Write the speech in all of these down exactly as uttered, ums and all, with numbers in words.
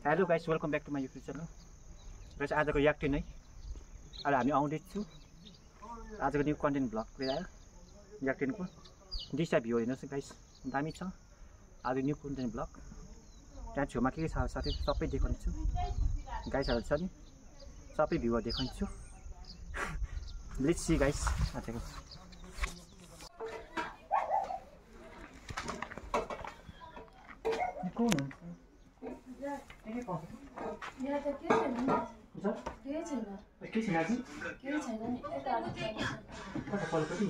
Hello guys, welcome back to my YouTube channel. र चाहिँ आजको याक्टिन है, अहिले हामी आउँदैछु आजको न्यू कन्टेन्ट भ्लग लिएर आयो याक्टिनको। दिशा भ्यू हेर्नुहोस् गाइस, दामी छ आज न्यू कन्टेन्ट भ्लग। त्यहाँ छेउमा के के छ साथै सबै देखाउँछु, गाइसहरू छ नि सबै भ्यूहरू देखाउँछु। लेट्स सी गाइस आजको। कुन यहाँ त के छैन नि के छैन के छैन आज के छैन नि यता कता पल्कटी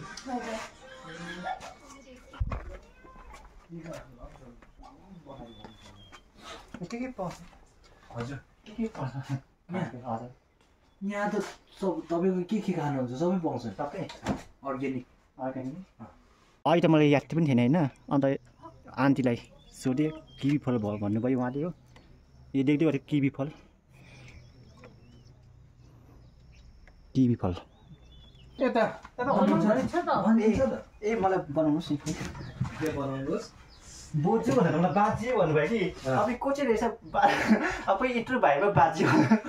के के पाउँछ हजुर के के पाउँछ हजुर यहाँ त सब तपाईँको के के खानुहुन्छ सबै पाउँछ सबै अर्ग्यानिक अर्ग्यानिक। अहिले त मलाई याद पनि थिएन होइन, अन्त आन्टीलाई सोधेँ किवी फल भयो भन्नुभयो उहाँले। हो यो देख्दै गरेको किवी फल किवी फल यता ए मलाई बनाउनुहोस् नि के बनाउनुहोस् बोजू भनेर मलाई बाजे भन्नुभयो कि अब को चाहिँ रहेछ अब यत्रो भाइमा बाजे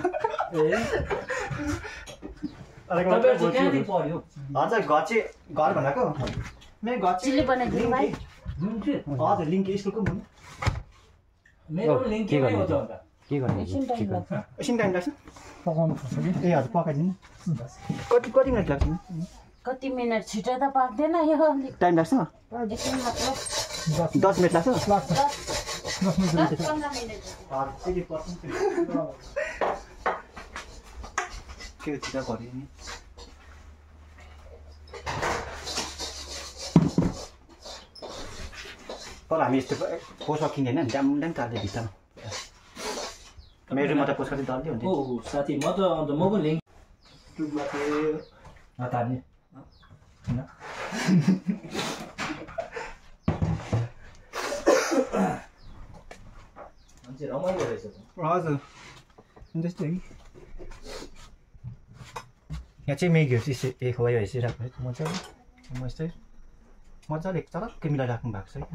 पर्यो हजुर घर चाहिँ घर भनेको मेरो घर चिल्ली बनाइदिनु भाइ। हजुर लिङ्क स्कुलको मुनि मेरो लिङ्क के हो त के गर्ने एकछिन टाइम लाग्छ एकछिन टाइम लाग्छ पकाउनु पर्छ कि ए हजुर पकाइदिनु कति कति मिनट लाग्छ कति मिनट छिटो त पाक्दैन यो अलिक टाइम लाग्छ एकछिन मात्र दस मिनट लाग्छ दस पन्ध्र मिनट के छिटो गऱ्यो नि तर हामी यस्तो पोसा किन्दैन नि ड्याम ड्याम चाल्दै भित्तामा मेरो रुममा त पोसा चाहिँ डल्दै हुन्थ्यो। ओ साथी म त अन्त म पनि लिङ्क ट्युबमा थिएँ नतार्ने होइन मान्छे रमाइलो रहेछ त। हजुर त्यस्तै कि यहाँ चाहिँ मेगीहरू चाहिँ ए खुवाइ हेरिरहेको है मजाले म यस्तै मजाले चरक्कै मिलाइराख्नु भएको छ है।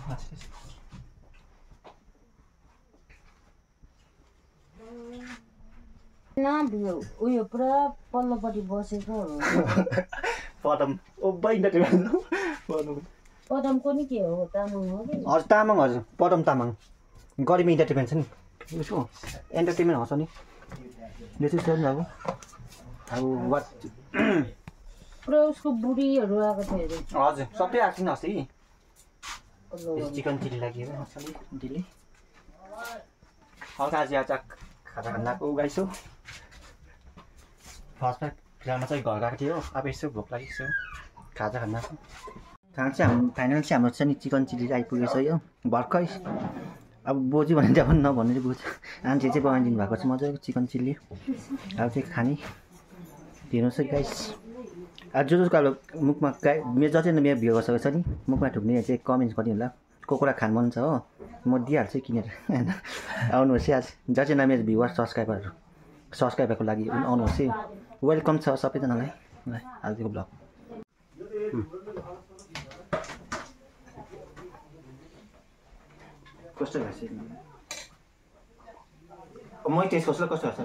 न उयो पुरा पल्लोपट्टि बसेको पदम ओ इन्टरटेनमेन्ट पदमको नि के हो तामाङ हो कि हजुर तामाङ हजुर पदम तामाङ गरिबी इन्टरटेनमेन्ट छ नि उसको एन्टरटेनमेन्ट आउँछ नि यो चाहिँ छ नि अब अब वाट पुरा उसको बुढीहरू आएको थियो अरे। हजुर सबै आएको थियो नि अस्ति चिकन चिल्ली लागि मजाले दिल्ली हल्का आज आज खाजा खानाको उगाइसो फर्स्टमा फिलहालमा चाहिँ घर गएको थियो अब यसो भोक लागिसो खाजा खानाको खाना चाहिँ हाम्रो फाइनल चाहिँ हाम्रो चाहिँ नि चिकन चिल्ली आइपुगेको छ यो भर्खरै। अब बोजू भने चाहिँ अब नभन्नु चाहिँ बोजू आन्टी चाहिँ बनाइदिनु भएको छ मजाको चिकन चिल्ली अब चाहिँ खाने हेर्नुहोस् है गाइस। अब जो जसको अब मुखमा गाई मेरो जति मेरो भ्यू गरिसकेको छ नि मुखमा ठुक्ने चाहिँ कमेन्ट गरिदिनु होला को कुरा खानु मन छ हो म दिइहाल्छु किनेर होइन आउनुहोस् है आज जतिजना मेरो भ्युवर सब्सक्राइबरहरू सब्सक्राइबरको लागि आउनुहोस् है वेलकम छ सबैजनालाई आजको ब्लग। कस्तो लाग्छ म टेस्ट गर्छु कस्तो लाग्छ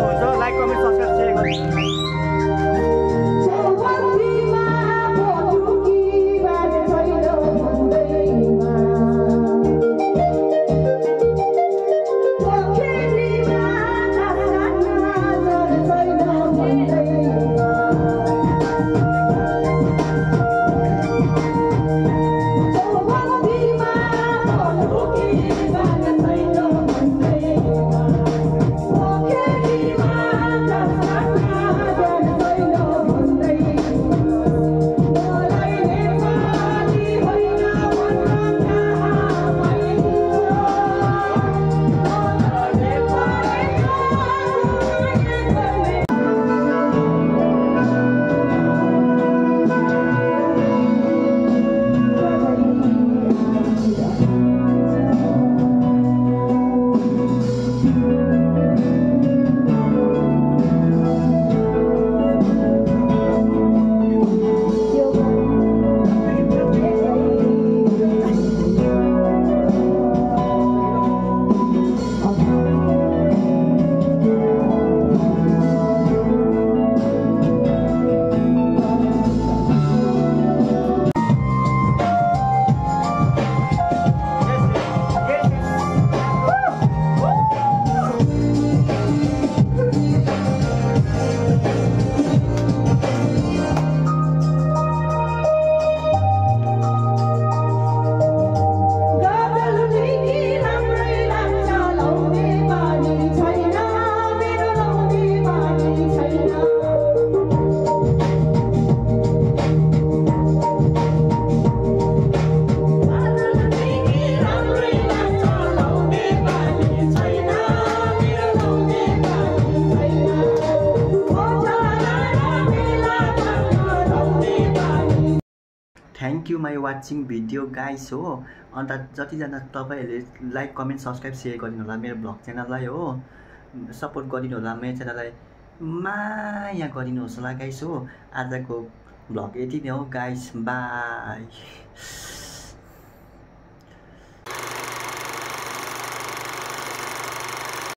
हुन्छ लाइक कमेन्ट सब्सक्राइब सेयर गर्नु thank you my watching video guys हो। अन्त जतिजना तपाईँहरूले लाइक कमेन्ट सब्सक्राइब सेयर गरिदिनु होला मेरो ब्लग च्यानललाई हो, सपोर्ट गरिदिनु होला मेरो च्यानललाई, माया गरिदिनुहोस् होला गाइस हो। आजको ब्लग यति नै हो गाइस, बाई।